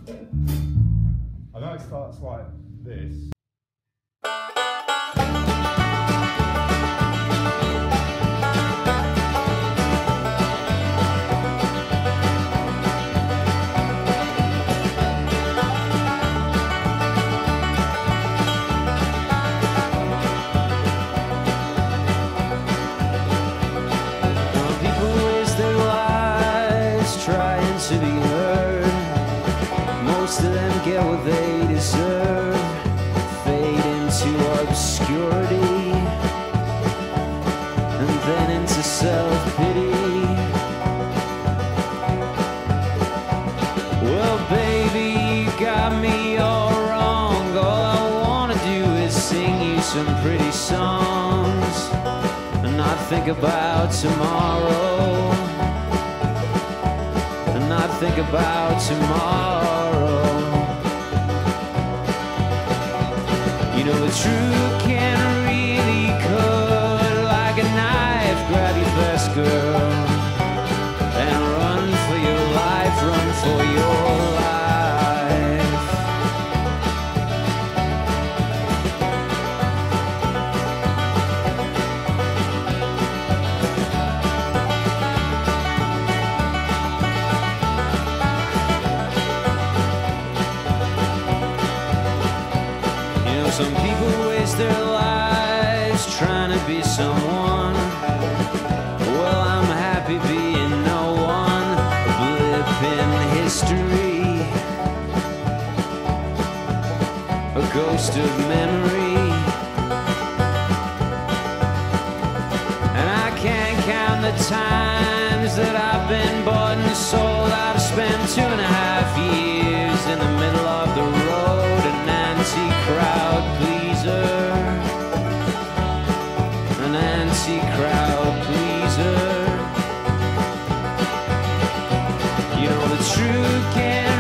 I know it starts like this. Trying to be heard, most of them get what they deserve, fade into obscurity, and then into self-pity. Well, baby, you got me all wrong. All I wanna do is sing you some pretty songs and not think about tomorrow. Not think about tomorrow. You know the truth can really cut like a knife. Grab your best girl and run for your life, run for your life. Some people waste their lives trying to be someone. Well, I'm happy being no one, a blip in history, a ghost of memory. And I can't count the times that I've been bought and sold. I've spent 2.5 years in the middle of the road, an anti-crowd pleaser, an anti-crowd pleaser. You know the truth can